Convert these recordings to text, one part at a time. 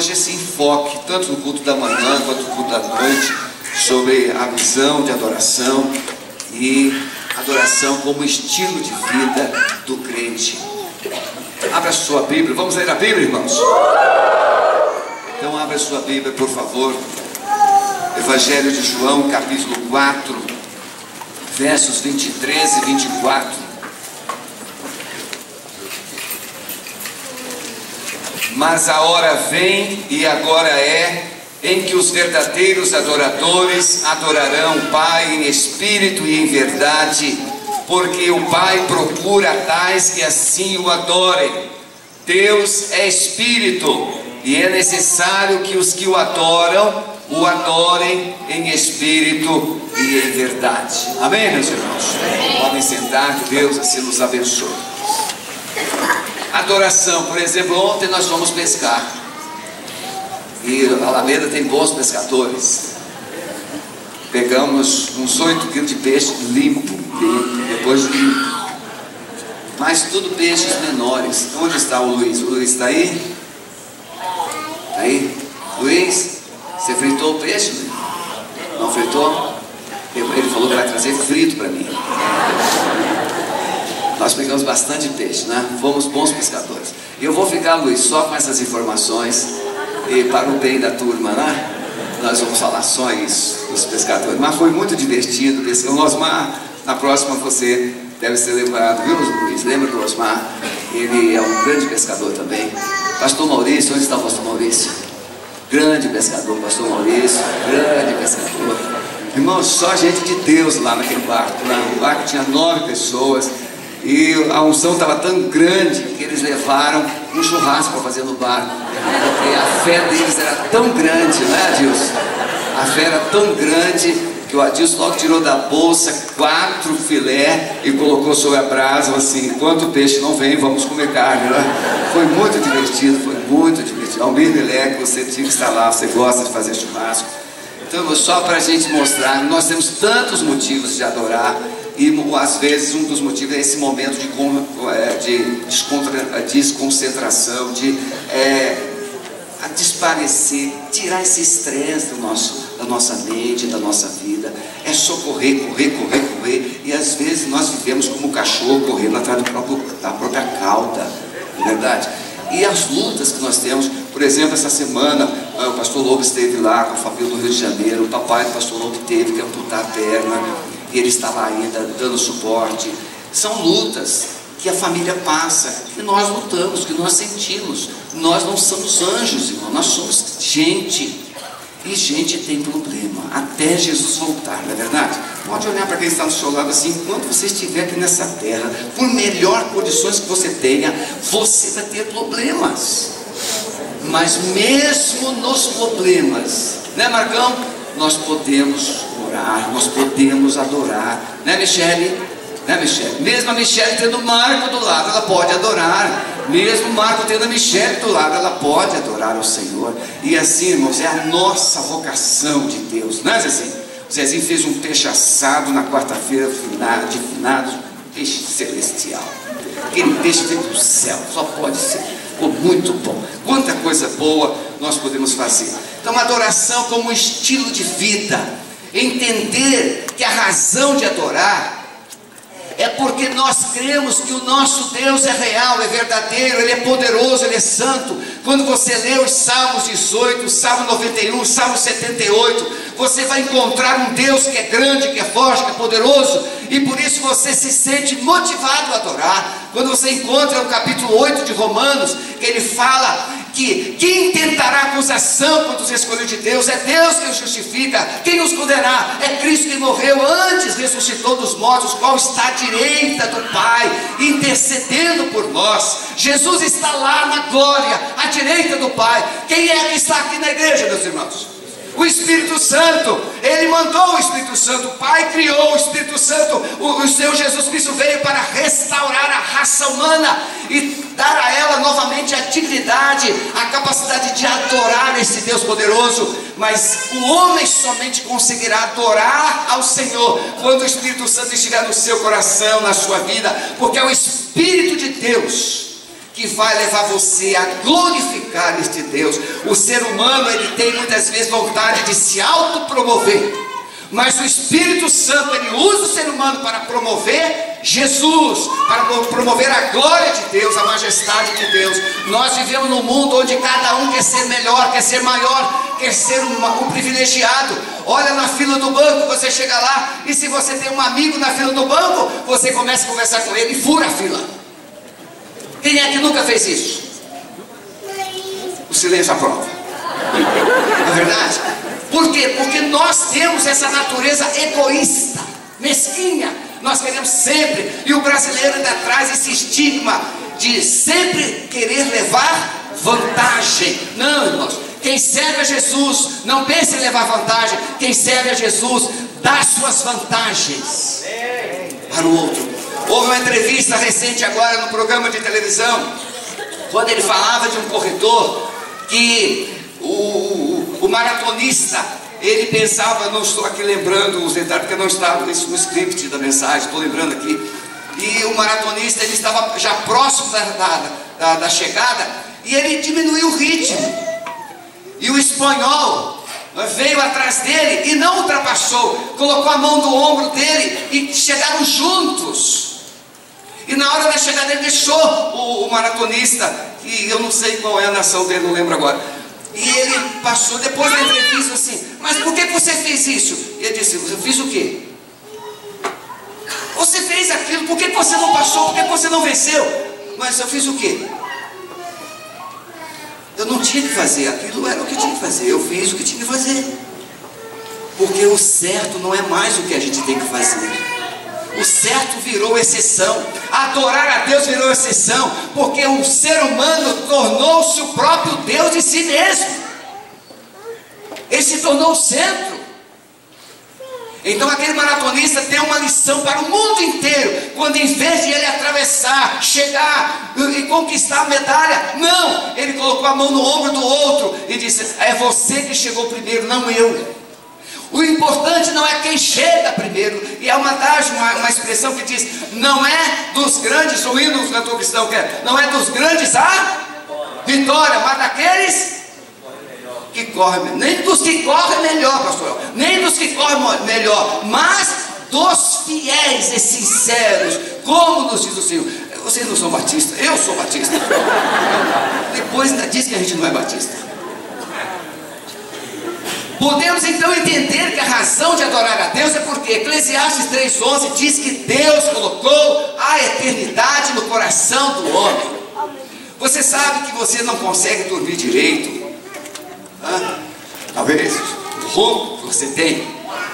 hoje esse enfoque, tanto no culto da manhã quanto no culto da noite, sobre a visão de adoração e adoração como estilo de vida do crente. Abra a sua Bíblia, vamos ler a Bíblia, irmãos? Então abra a sua Bíblia, por favor. Evangelho de João, capítulo 4, versos 23 e 24. Mas a hora vem, e agora é, em que os verdadeiros adoradores adorarão o Pai em espírito e em verdade, porque o Pai procura tais que assim o adorem. Deus é espírito, e é necessário que os que o adorem em espírito e em verdade. Amém, meus irmãos? Podem sentar, que Deus assim nos abençoe. Adoração, por exemplo, ontem nós fomos pescar, e a Alameda tem bons pescadores. Pegamos uns 8 quilos de peixe limpo, depois limpo, mas tudo peixes menores. Onde está o Luiz? O Luiz está aí? Está aí? Luiz, você fritou o peixe? Não fritou? Ele falou que vai trazer frito para mim. Nós pegamos bastante peixe, né? Fomos bons pescadores. E eu vou ficar, Luiz, só com essas informações, e para o bem da turma, né? Nós vamos falar só isso dos pescadores. Mas foi muito divertido pescar. O Osmar, na próxima você deve ser lembrado, viu, Luiz? Lembra do Osmar? Ele é um grande pescador também. Pastor Maurício, onde está o pastor Maurício? Grande pescador, pastor Maurício, grande pescador. Irmãos, só gente de Deus lá naquele barco. O barco tinha 9 pessoas. E a unção estava tão grande que eles levaram um churrasco para fazer no barco. Porque a fé deles era tão grande, não é, Adilson? A fé era tão grande que o Adilson logo tirou da bolsa 4 filé e colocou sobre a brasa, assim: enquanto o peixe não vem, vamos comer carne, né? Foi muito divertido, foi muito divertido. Almir Leque, você tinha que estar lá, você gosta de fazer churrasco. Então, só para a gente mostrar, nós temos tantos motivos de adorar. E às vezes um dos motivos é esse momento de desconcentração, de desaparecer, tirar esse estresse da nossa mente, da nossa vida. É só correr. E às vezes nós vivemos como um cachorro correndo atrás da própria cauda, não é verdade? E as lutas que nós temos, por exemplo, essa semana o pastor Lobo esteve lá com a família do Rio de Janeiro. O papai do pastor Lobo teve que amputar a perna. E ele estava ainda dando suporte. São lutas que a família passa, que nós lutamos, que nós sentimos. Nós não somos anjos, irmão, nós somos gente. E gente tem problema, até Jesus voltar, não é verdade? Pode olhar para quem está do seu lado assim: enquanto você estiver aqui nessa terra, por melhor condições que você tenha, você vai ter problemas. Mas mesmo nos problemas, né, Marcão? Nós podemos orar, nós podemos adorar, né, Michele? Né, Michele? Mesmo a Michele tendo o Marco do lado, ela pode adorar. Mesmo o Marco tendo a Michele do lado, ela pode adorar o Senhor. E assim, irmãos, é a nossa vocação de Deus, não é, Zezinho? O Zezinho fez um peixe assado na quarta-feira de finados, peixe celestial. Aquele peixe veio do céu, só pode ser. Ficou muito bom. Quanta coisa boa nós podemos fazer. Então, adoração como um estilo de vida. Entender que a razão de adorar é porque nós cremos que o nosso Deus é real, é verdadeiro, Ele é poderoso, Ele é santo. Quando você lê os Salmos 18, Salmo 91, Salmo 78, você vai encontrar um Deus que é grande, que é forte, que é poderoso, e por isso você se sente motivado a adorar. Quando você encontra o capítulo 8 de Romanos, que ele fala que quem tentará acusação contra os escolhidos de Deus? É Deus que os justifica. Quem os condenará? É Cristo que morreu, antes ressuscitou dos mortos, qual está à direita do Pai, intercedendo por nós. Jesus está lá na glória, à direita do Pai. Quem é que está aqui na igreja, meus irmãos? O Espírito Santo. Ele mandou o Espírito Santo. O Pai criou o Espírito Santo. O Senhor Jesus Cristo veio para restaurar a raça humana e dar a ela novamente a dignidade, a capacidade de adorar esse Deus poderoso. Mas o homem somente conseguirá adorar ao Senhor quando o Espírito Santo estiver no seu coração, na sua vida, porque é o Espírito de Deus que que vai levar você a glorificar este Deus. O ser humano, ele tem muitas vezes vontade de se autopromover, mas o Espírito Santo, ele usa o ser humano para promover Jesus, para promover a glória de Deus, a majestade de Deus. Nós vivemos num mundo onde cada um quer ser melhor, quer ser maior, quer ser um privilegiado. Olha na fila do banco, você chega lá, e se você tem um amigo na fila do banco, você começa a conversar com ele e fura a fila. Quem é que nunca fez isso? O silêncio aprova. Não é verdade? Por quê? Porque nós temos essa natureza egoísta, mesquinha. Nós queremos sempre, e o brasileiro ainda traz esse estigma de sempre querer levar vantagem. Não, irmãos, quem serve a Jesus não pensa em levar vantagem. Quem serve a Jesus dá suas vantagens para o outro. Houve uma entrevista recente agora no programa de televisão, quando ele falava de um corredor que o maratonista, ele pensava, não estou aqui lembrando os detalhes, porque não estava no script da mensagem, estou lembrando aqui. E o maratonista, ele estava já próximo da chegada, e ele diminuiu o ritmo. E o espanhol veio atrás dele e não ultrapassou, colocou a mão no ombro dele e chegaram juntos. E na hora da chegada ele deixou o maratonista, e eu não sei qual é a nação dele, não lembro agora. E ele passou, depois da entrevista, assim: mas por que você fez isso? E ele disse: eu fiz o quê? Você fez aquilo, por que você não passou? Por que você não venceu? Mas eu fiz o quê? Eu não tinha que fazer, aquilo era o que tinha que fazer, eu fiz o que tinha que fazer. Porque o certo não é mais o que a gente tem que fazer. O certo virou exceção. Adorar a Deus virou exceção, porque o ser humano tornou-se o próprio Deus de si mesmo. Ele se tornou o centro. Então aquele maratonista tem uma lição para o mundo inteiro. Quando em vez de ele atravessar, chegar e conquistar a medalha, não, ele colocou a mão no ombro do outro e disse: é você que chegou primeiro, não eu. O importante não é quem chega primeiro. E é uma expressão que diz: não é dos grandes, o hino do cantor cristão quer, não é dos grandes a vitória, mas daqueles que correm. Nem dos que correm melhor, pastor, nem dos que correm melhor, mas dos fiéis e sinceros, como nos diz o Senhor. Vocês não são batistas, eu sou batista. Depois ainda diz que a gente não é batista. Podemos então entender que a razão de adorar a Deus é porque Eclesiastes 3,11 diz que Deus colocou a eternidade no coração do homem. Você sabe que você não consegue dormir direito? Talvez o ronco que você tem.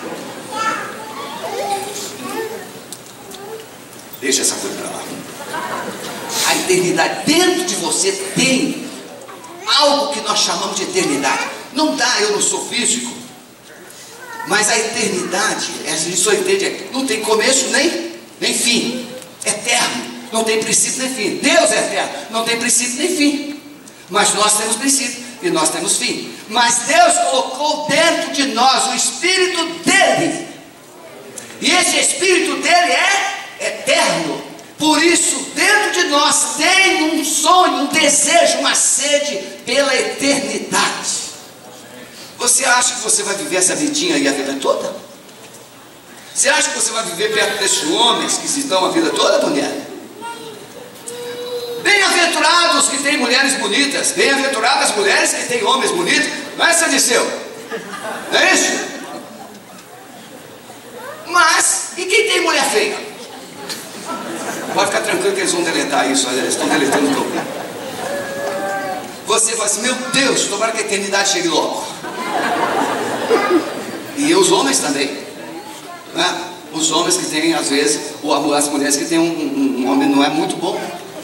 Deixa essa coisa para lá. A eternidade dentro de você tem algo que nós chamamos de eternidade. Não dá, eu não sou físico, mas a eternidade, a gente só entende, não tem começo nem fim, eterno, não tem princípio nem fim. Deus é eterno, não tem princípio nem fim, mas nós temos princípio e nós temos fim. Mas Deus colocou dentro de nós o Espírito dele, e esse Espírito dele é eterno. Por isso, dentro de nós tem um sonho, um desejo, uma sede pela eternidade. Você acha que você vai viver essa vidinha aí a vida toda? Você acha que você vai viver perto desses homens que se dão a vida toda, mulher? Bem-aventurados que têm mulheres bonitas, bem-aventuradas as mulheres que têm homens bonitos. Não é, Sadiceu? Não é isso? Mas, e quem tem mulher feia? Pode ficar tranquilo que eles vão deletar isso, eles estão deletando tudo. Você vai assim: meu Deus, tomara que a eternidade chegue logo. E os homens também, né? Os homens que têm, às vezes, ou as mulheres que têm um homem não é muito bom.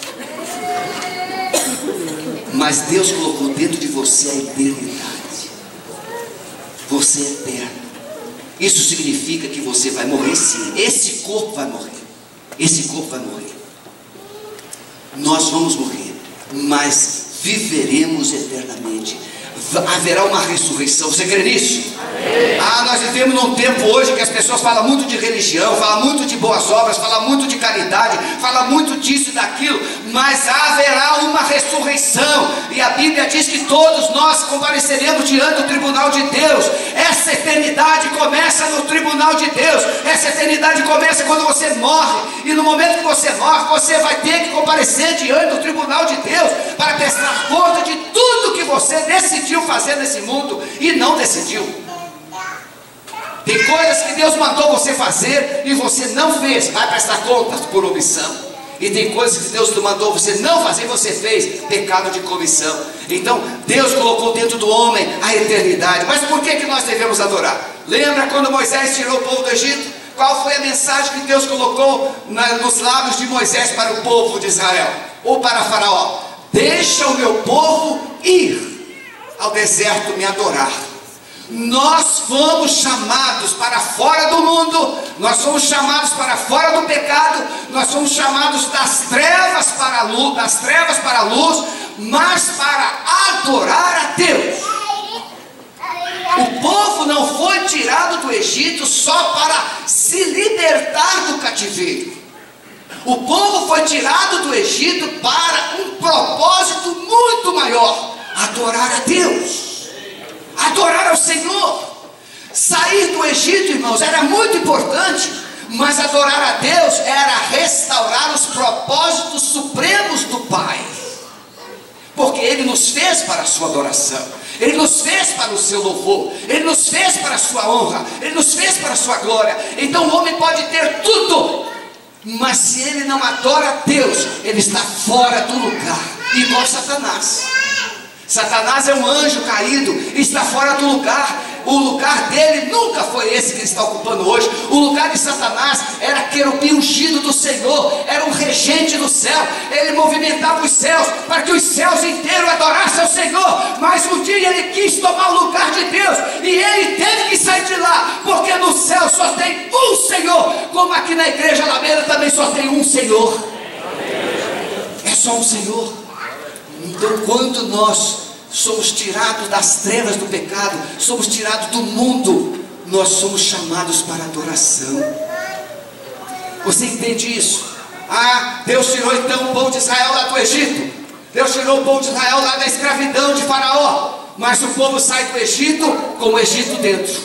Mas Deus colocou dentro de você a eternidade. Você é eterno. Isso significa que você vai morrer sim. Esse corpo vai morrer. Esse corpo vai morrer. Nós vamos morrer, mas viveremos eternamente. haverá uma ressurreição. Você crê nisso? Nós vivemos num tempo hoje que as pessoas falam muito de religião, falam muito de boas obras, falam muito de caridade, falam muito disso e daquilo, mas haverá uma ressurreição, e a Bíblia diz que todos nós compareceremos diante do tribunal de Deus. Essa eternidade começa no tribunal de Deus. Essa eternidade começa quando você morre, e no momento que você morre, você vai ter que comparecer diante do tribunal de Deus para prestar conta de tudo que você decidiu fazer nesse mundo e não decidiu. Tem coisas que Deus mandou você fazer e você não fez, vai prestar contas por omissão. E tem coisas que Deus mandou você não fazer e você fez, pecado de comissão. Então Deus colocou dentro do homem a eternidade. Mas por que nós devemos adorar? Lembra quando Moisés tirou o povo do Egito? Qual foi a mensagem que Deus colocou nos lábios de Moisés para o povo de Israel? Ou para Faraó? Deixa o meu povo ir ao deserto me adorar. Nós fomos chamados para fora do mundo, nós fomos chamados para fora do pecado, nós fomos chamados das trevas para a luz, mas para adorar a Deus. O povo não foi tirado do Egito só para se libertar do cativeiro. O povo foi tirado do Egito para um propósito muito maior: adorar a Deus. Adorar ao Senhor. Sair do Egito, irmãos, era muito importante, mas adorar a Deus era restaurar os propósitos supremos do Pai, porque Ele nos fez para a sua adoração, Ele nos fez para o seu louvor, Ele nos fez para a sua honra, Ele nos fez para a sua glória. Então o homem pode ter tudo, mas se ele não adora a Deus, ele está fora do lugar, igual Satanás. Satanás é um anjo caído, está fora do lugar. O lugar dele nunca foi esse que ele está ocupando hoje. O lugar de Satanás era querubim ungido do Senhor, era um regente do céu. Ele movimentava os céus para que os céus inteiros adorassem ao Senhor. Mas um dia ele quis tomar o lugar de Deus, e ele teve que sair de lá, porque no céu só tem um Senhor, como aqui na igreja Alameda também só tem um Senhor. É só um Senhor. Então, quando nós somos tirados das trevas do pecado, somos tirados do mundo, nós somos chamados para adoração. Você entende isso? Deus tirou então o povo de Israel lá do Egito. Deus tirou o povo de Israel lá da escravidão de Faraó. Mas o povo sai do Egito com o Egito dentro.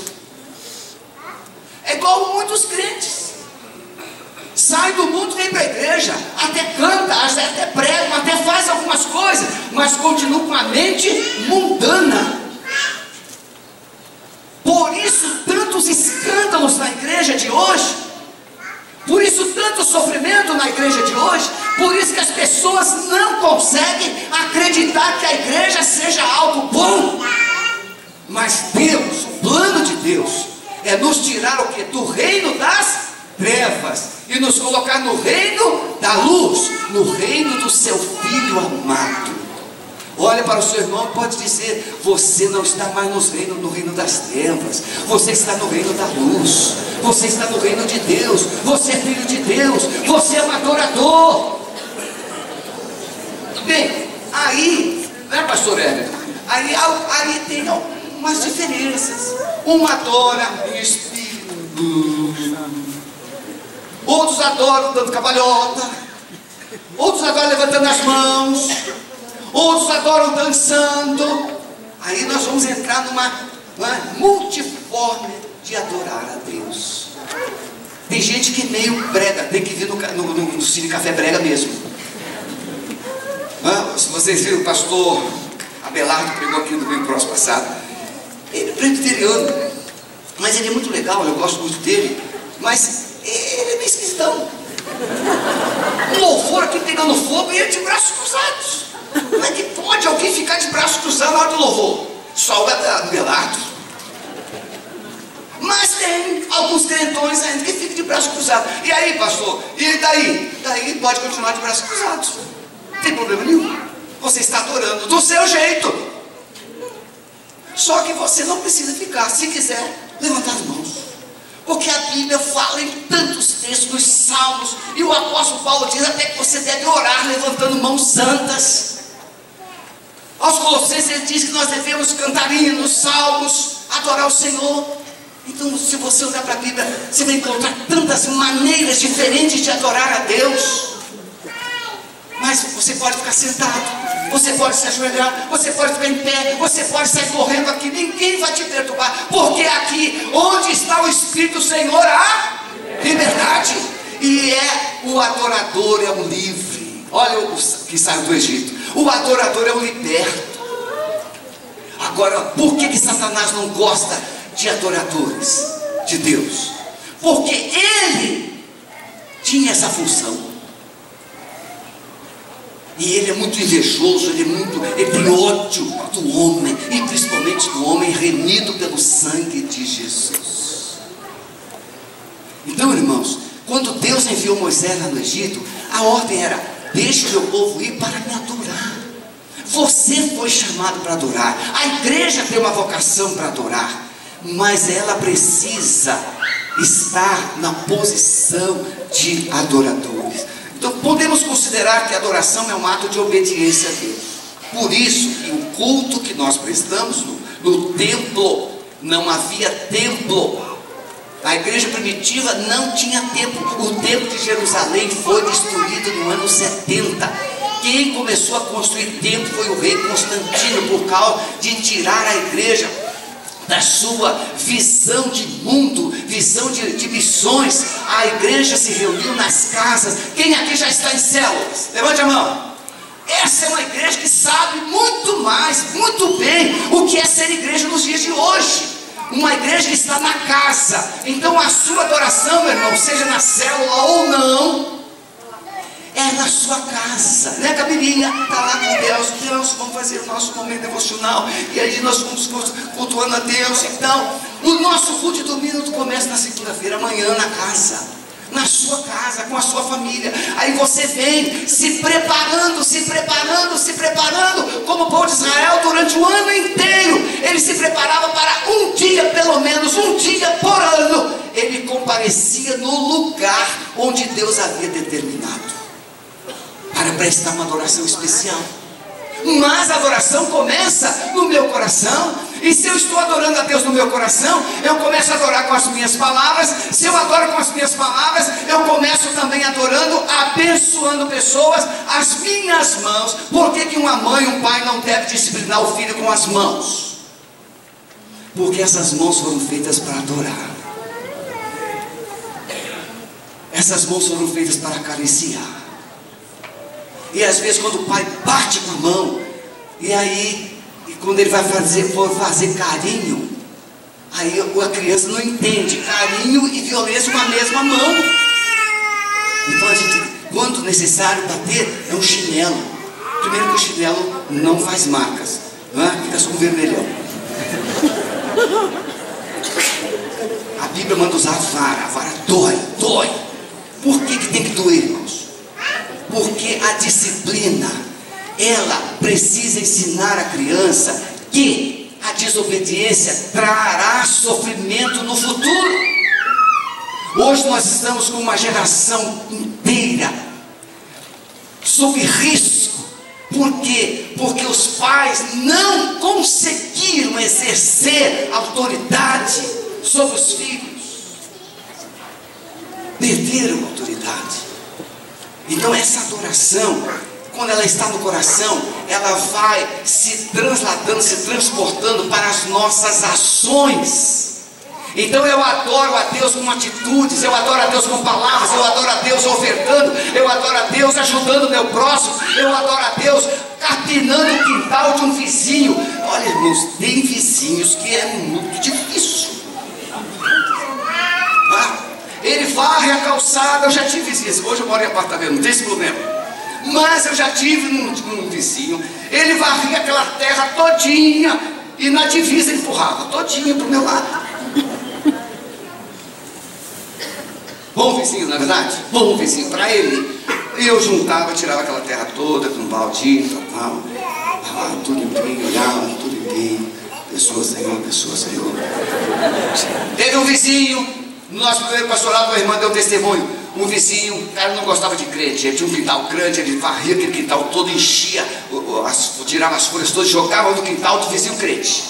É igual muitos crentes. Sai do mundo, vem para a igreja, até canta, até prega, até faz algumas coisas, mas continua com a mente mundana. Por isso tantos escândalos na igreja de hoje, por isso tanto sofrimento na igreja de hoje, por isso que as pessoas não conseguem acreditar que a igreja seja algo bom. Mas Deus, o plano de Deus é nos tirar o que? Do reino das trevas e nos colocar no reino da luz, no reino do seu Filho amado. Olha para o seu irmão e pode dizer: você não está mais no reino das trevas, você está no reino da luz, você está no reino de Deus, você é filho de Deus, você é um adorador. Bem, aí, né, pastor Heber? Aí tem algumas diferenças. Um adora em espírito, outros adoram dando cambalhota, outros adoram levantando as mãos, outros adoram dançando. Aí nós vamos entrar numa multiforme de adorar a Deus. Tem gente que meio brega, tem que vir no Cine Café brega mesmo. Se vocês viram o pastor Abelardo pregou aqui no domingo próximo passado, ele é presbiteriano, mas ele é muito legal, eu gosto muito dele, mas ele é meio esquisitão. Um louvor aqui pegando fogo e ele de braços cruzados. Como é que pode alguém ficar de braços cruzados na hora do louvor? Só o Abelardo. Mas tem alguns crentões ainda que ficam de braços cruzados. E aí, pastor? E daí? Daí pode continuar de braços cruzados. Não tem problema nenhum. Você está adorando do seu jeito. Só que você não precisa ficar, se quiser, levantar as mãos. Porque a Bíblia fala em tantos textos, nos Salmos, e o apóstolo Paulo diz até que você deve orar levantando mãos santas. Aos Colossenses ele diz que nós devemos cantar hinos, salmos, adorar o Senhor. Então, se você olhar para a Bíblia, você vai encontrar tantas maneiras diferentes de adorar a Deus. Mas você pode ficar sentado, você pode se ajoelhar, você pode ficar em pé, você pode sair correndo aqui, ninguém vai te perturbar, porque aqui, onde está o Espírito do Senhor, há liberdade. E o adorador é o livre. Olha o que saiu do Egito. O adorador é o liberto. Agora, por que Satanás não gosta de adoradores de Deus? Porque ele tinha essa função. E ele é muito invejoso, ele tem ódio do homem, e principalmente do homem remido pelo sangue de Jesus. Então, irmãos, quando Deus enviou Moisés lá no Egito, a ordem era: deixe o meu povo ir para me adorar. Você foi chamado para adorar. A igreja tem uma vocação para adorar, mas ela precisa estar na posição de adoradores. Então podemos considerar que a adoração é um ato de obediência a Deus. Por isso que o culto que nós prestamos no templo, não havia templo. A igreja primitiva não tinha templo. O templo de Jerusalém foi destruído no ano 70. Quem começou a construir templo foi o rei Constantino, por causa de tirar a igreja da sua visão de mundo, visão de missões. A igreja se reuniu nas casas. Quem aqui já está em células? Levante a mão. Essa é uma igreja que sabe muito mais, muito bem o que é ser igreja nos dias de hoje. Uma igreja que está na casa. Então a sua adoração, meu irmão, seja na célula ou não, é na sua casa, né? A Bíblia está lá com Deus, vamos fazer o nosso momento devocional, e aí nós vamos cultuando a Deus. Então, o nosso culto de domingo começa na segunda-feira, amanhã na casa, na sua casa, com a sua família. Aí você vem se preparando, como o povo de Israel durante o ano inteiro. Ele se preparava para um dia, pelo menos um dia por ano, ele comparecia no lugar onde Deus havia determinado para prestar uma adoração especial. Mas a adoração começa no meu coração. E se eu estou adorando a Deus no meu coração, eu começo a adorar com as minhas palavras. Se eu adoro com as minhas palavras, eu começo também adorando, abençoando pessoas, as minhas mãos. Por que uma mãe, um pai não deve disciplinar o filho com as mãos? Porque essas mãos foram feitas para adorar. Essas mãos foram feitas para acariciar. E às vezes quando o pai bate com a mão, e aí, quando ele for fazer carinho, aí a criança não entende carinho e violência com a mesma mão. Então a gente, quando necessário bater, é um chinelo. Primeiro que o chinelo não faz marcas, não é? Fica só um vermelhão. A Bíblia manda usar a vara dói. Por que tem que doer, irmãos? Porque a disciplina, ela precisa ensinar a criança que a desobediência trará sofrimento no futuro. Hoje nós estamos com uma geração inteira sob risco. Por quê? Porque os pais não conseguiram exercer autoridade sobre os filhos. Perderam a autoridade. Então essa adoração, quando ela está no coração, ela vai se transladando, se transportando para as nossas ações. Então eu adoro a Deus com atitudes, eu adoro a Deus com palavras, eu adoro a Deus ofertando, eu adoro a Deus ajudando o meu próximo, eu adoro a Deus capinando o quintal de um vizinho. Olha, irmãos, tem vizinhos que é muito difícil. Ele varre a calçada. Eu já tive vizinhos. Hoje eu moro em apartamento, não tem esse problema. Mas eu já tive um vizinho. Ele varria aquela terra todinha e na divisa ele empurrava todinha para o meu lado. Bom vizinho, na verdade? Bom vizinho para ele. E eu juntava, tirava aquela terra toda com um baldinho, tudo limpinho, olhava, tudo limpinho. Pessoa, Senhor. Teve um vizinho. No nosso primeiro pastorado, a irmã deu testemunho. um vizinho, o cara não gostava de crente, ele tinha um quintal grande, ele varria aquele quintal todo, enchia, tirava as folhas todas, jogava no quintal do vizinho crente.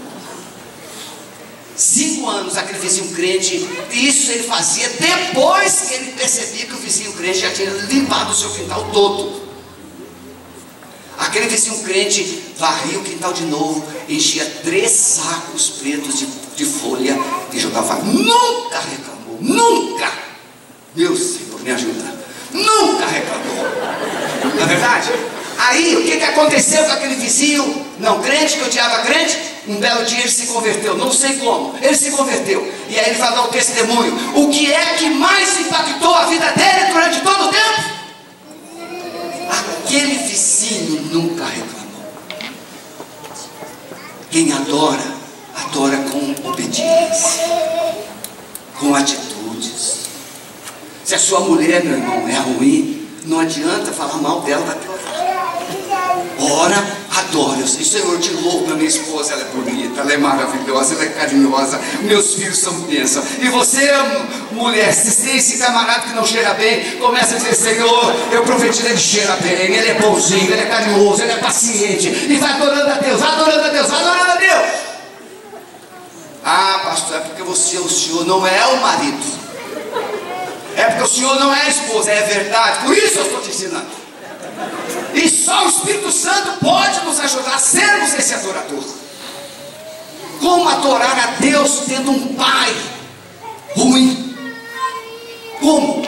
5 anos aquele vizinho crente, isso ele fazia depois que ele percebia que o vizinho crente já tinha limpado o seu quintal todo. Aquele vizinho crente varria o quintal de novo, enchia 3 sacos pretos de folha e jogava. Nunca reclamou, nunca. Meu Senhor, me ajuda. Nunca reclamou. Não é verdade? Aí, o que aconteceu com aquele vizinho não crente, que odiava crente? Um belo dia ele se converteu, não sei como, ele se converteu. E aí ele vai dar o testemunho. O que é que mais impactou a vida dele durante todo o tempo? Aquele vizinho nunca reclamou. Quem adora, adora com obediência, com atitudes. Se a sua mulher, meu irmão, é ruim, não adianta falar mal dela, vai piorar. Ora, adora. Eu sei, Senhor, eu te louvo, minha esposa, ela é bonita, ela é maravilhosa, ela é carinhosa, meus filhos são bênção. E você, mulher, se tem esse camarada que não cheira bem, começa a dizer, Senhor, eu profetizo, ele cheira bem, ele é bonzinho, ele é carinhoso, ele é paciente, e vai adorando a Deus, adorando a Deus, adorando a Deus. Ah, pastor, é porque você, o senhor não é o marido, é porque o senhor não é a esposa, é verdade, por isso eu estou te ensinando. E só o Espírito Santo pode nos ajudar a sermos esse adorador. Como adorar a Deus tendo um pai ruim? Como?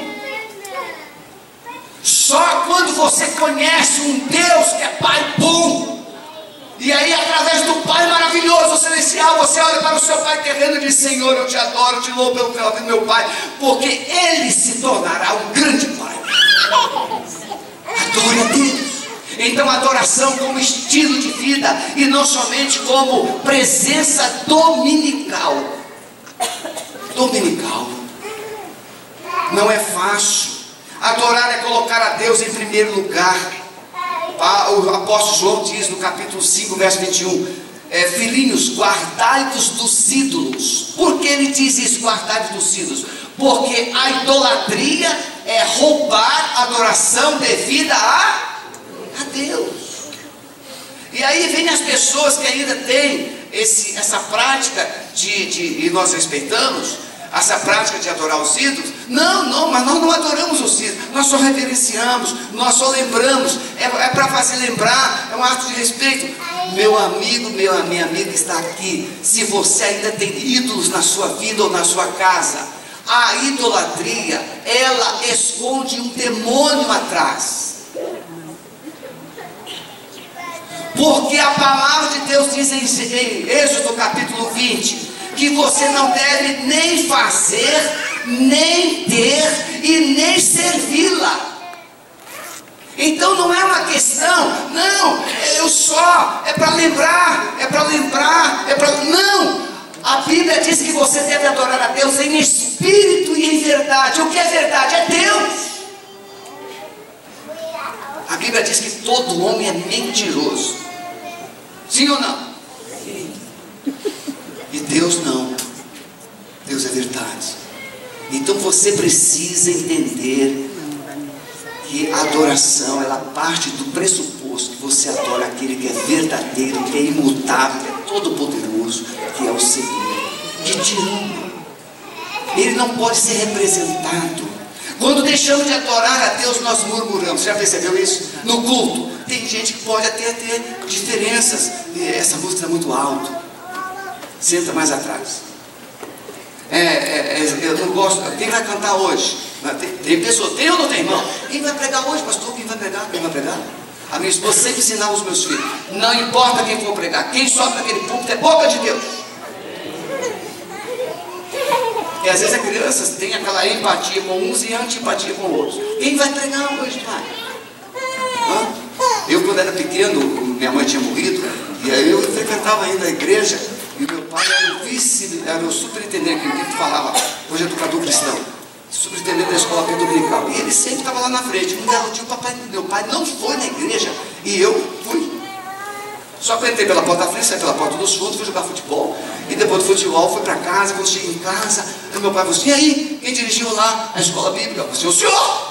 Só quando você conhece um Deus que é pai bom, e aí através do pai maravilhoso, celestial, você olha para o seu pai terreno e diz, Senhor, eu te adoro, eu te louvo pelo teu vida, meu pai, porque ele se tornará um grande pai. Adore a Deus. Então, adoração como estilo de vida e não somente como presença dominical. Dominical. Não é fácil. Adorar é colocar a Deus em primeiro lugar. O apóstolo João diz no capítulo 5, verso 21, filhinhos, guardai-vos dos ídolos. Por que ele diz isso, guardai-vos dos ídolos? Porque a idolatria é roubar a adoração devida a Deus. E aí vem as pessoas que ainda têm essa prática e nós respeitamos essa prática de adorar os ídolos. Não, mas nós não adoramos os ídolos, nós só reverenciamos, nós só lembramos, é para fazer lembrar, é um ato de respeito. Meu amigo, minha amiga está aqui, se você ainda tem ídolos na sua vida ou na sua casa, a idolatria, ela esconde um demônio atrás. Porque a palavra de Deus diz em Êxodo capítulo 20, que você não deve nem fazer, nem ter e nem servi-la. Então não é uma questão, não, é para lembrar, não. A Bíblia diz que você deve adorar a Deus em espírito e em verdade. O que é verdade? É Deus. A Bíblia diz que todo homem é mentiroso. Sim ou não? Sim. E Deus não. Deus é verdade. Então você precisa entender que a adoração, ela parte do pressuposto que você adora aquele que é verdadeiro, que é imutável, que é todo poderoso, que é o Senhor, que te ama. Ele não pode ser representado. Quando deixamos de adorar a Deus, nós murmuramos. Já percebeu isso? No culto, tem gente que pode até ter diferenças. Essa música é muito alta. Senta mais atrás. Eu não gosto. Quem vai cantar hoje? Tem pessoa, tem ou não tem, irmão? Quem vai pregar hoje, pastor? Quem vai pregar? Quem vai pregar? A minha esposa sempre ensinava os meus filhos. Não importa quem for pregar, quem sobe naquele púlpito é boca de Deus. E às vezes as crianças têm aquela empatia com uns e antipatia com outros. Quem vai pregar hoje, pai? Eu, quando era pequeno, minha mãe tinha morrido, e aí eu frequentava ainda a igreja, e meu pai era o vice, era o superintendente, que falava, hoje é educador cristão, superintendente da escola dominical. E ele sempre estava lá na frente. Um belo dia, meu pai não foi na igreja, e eu fui. Só que eu entrei pela porta da frente, saí pela porta dos fundos, fui jogar futebol. E depois do futebol, fui para casa. Quando cheguei em casa, aí meu pai falou assim: e aí, quem dirigiu lá a escola bíblica? Eu falei: o senhor!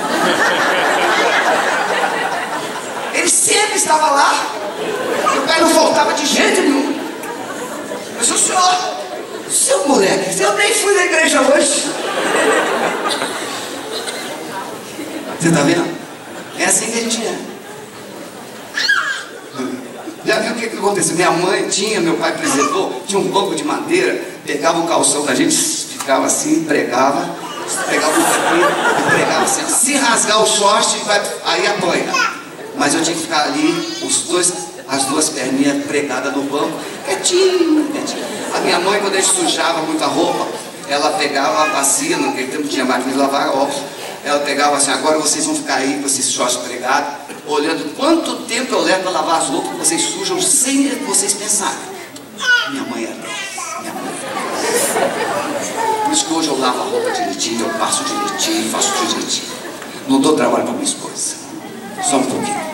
Ele sempre estava lá. Meu pai não faltava de jeito nenhum. Mas o senhor, seu moleque, eu nem fui na igreja hoje. Você está vendo? É assim que a gente é. Já viu o que aconteceu? Minha mãe tinha, meu pai preservou, tinha um banco de madeira, pegava o calção da gente, ficava assim, pregava o cabelo e pregava assim. Se rasgar o short, aí apanha. Mas eu tinha que ficar ali, as duas perninhas pregadas no banco, quietinho, quietinho. A minha mãe, quando a gente sujava muita roupa, ela pegava a bacia, naquele tempo tinha máquina de lavar, óbvio. Ela pegava assim: agora vocês vão ficar aí com esses shorts pregados, olhando quanto tempo eu levo para lavar as roupas que vocês sujam sem vocês pensarem. Minha mãe era minha mãe. Por isso que hoje eu lavo a roupa direitinho, eu passo direitinho, faço direitinho. Não dou trabalho para minha esposa. Só um pouquinho.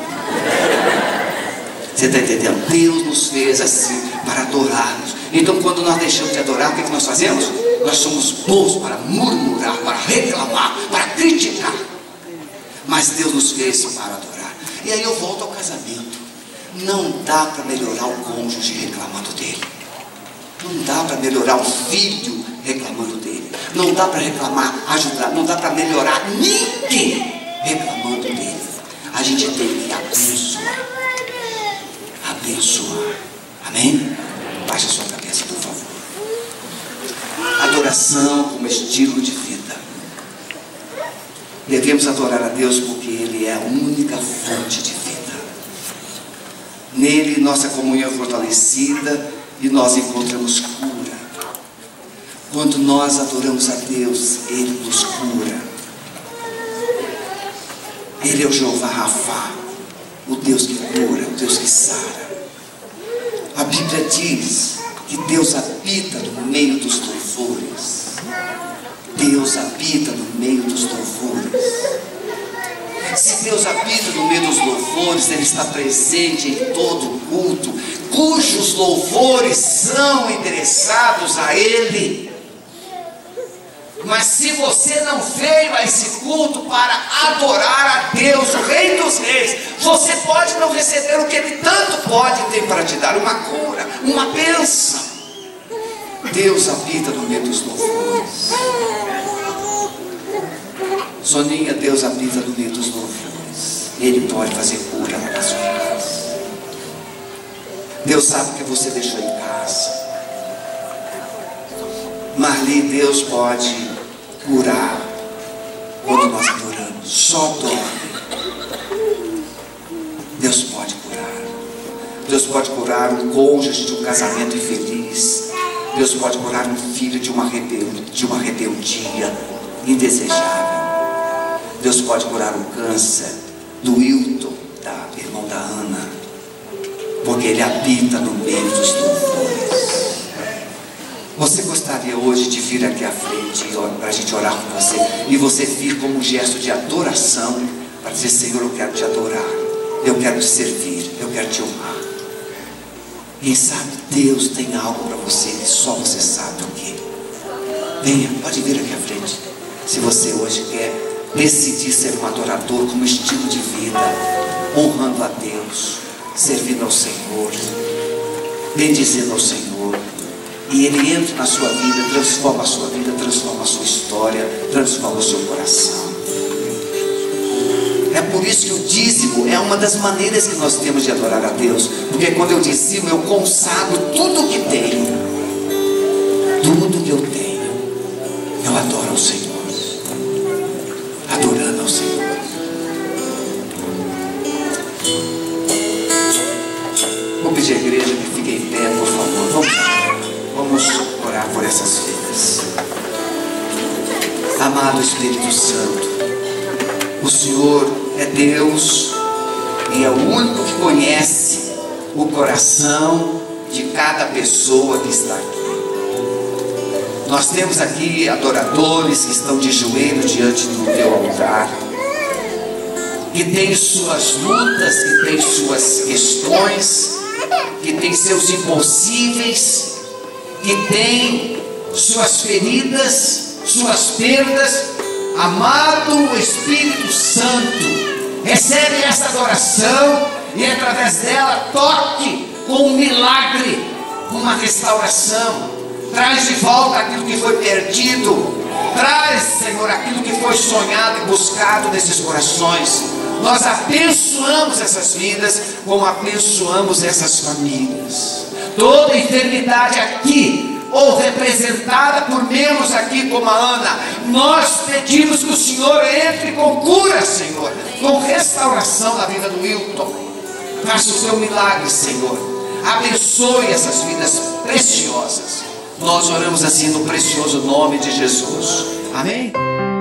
Você está entendendo? Deus nos fez assim para adorarmos. Então, quando nós deixamos de adorar, o que nós fazemos? Nós somos bons para murmurar, para reclamar, para criticar. Mas Deus nos fez para adorar. E aí eu volto ao casamento. Não dá para melhorar o cônjuge reclamando dele. Não dá para melhorar o filho reclamando dele. Não dá para reclamar, ajudar. Não dá para melhorar ninguém reclamando dele. A gente tem que abençoar. Abençoar. Amém? Baixe a sua cabeça, por favor. Adoração como estilo de vida. Devemos adorar a Deus porque Ele é a única fonte de vida. Nele nossa comunhão é fortalecida e nós encontramos cura. Quando nós adoramos a Deus, Ele nos cura. Ele é o Jeová Rafá, o Deus que cura, o Deus que sara. A Bíblia diz que Deus habita no meio dos louvores. Deus habita no meio dos louvores. Se Deus habita no meio dos louvores, Ele está presente em todo culto, cujos louvores são endereçados a Ele. Mas se você não veio a esse culto para adorar a Deus, o Rei dos Reis, você pode não receber o que Ele tanto pode ter para te dar: uma cura, uma bênção. Deus habita no meio dos louvores. Soninha, Deus habita no meio dos louvores. Ele pode fazer cura na sua casa. Deus sabe o que você deixou em casa. Marli, Deus pode curar quando nós adoramos. Só adore. Deus pode curar. Deus pode curar um cônjuge de um casamento infeliz. Deus pode curar um filho de uma rebeldia indesejável. Deus pode curar o câncer do Hilton, irmão da Ana, porque Ele habita no meio dos louvores. Você gostaria hoje de vir aqui à frente para a gente orar com você, e você vir como um gesto de adoração, para dizer: Senhor, eu quero te adorar, eu quero te servir, eu quero te honrar. Quem sabe Deus tem algo para você que só você sabe o que. Venha, pode vir aqui à frente. Se você hoje quer decidir ser um adorador como estilo de vida, honrando a Deus, servindo ao Senhor, bendizendo ao Senhor, e Ele entra na sua vida, transforma a sua vida, transforma a sua história, transforma o seu coração. É por isso que o dízimo é uma das maneiras que nós temos de adorar a Deus. Porque quando eu dizimo, eu consagro tudo que tenho. Tudo que eu tenho, eu adoro ao Senhor. Adorando ao Senhor. Vou pedir à igreja que fique em pé, por favor. Vamos orar por essas vidas. Amado Espírito Santo, o Senhor é Deus e é o único que conhece o coração de cada pessoa que está aqui. Nós temos aqui adoradores que estão de joelhos diante do teu altar, que têm suas lutas, que têm suas questões, que tem seus impossíveis, que tem suas feridas, suas perdas. Amado Espírito Santo, recebe essa adoração e através dela toque com um milagre, uma restauração. Traz de volta aquilo que foi perdido. Traz, Senhor, aquilo que foi sonhado e buscado nesses corações. Nós abençoamos essas vidas, como abençoamos essas famílias. Toda enfermidade aqui, ou representada por membros aqui como a Ana, nós pedimos que o Senhor entre com cura, Senhor, com restauração na vida do Wilton. Faça o seu milagre, Senhor. Abençoe essas vidas preciosas. Nós oramos assim no precioso nome de Jesus. Amém?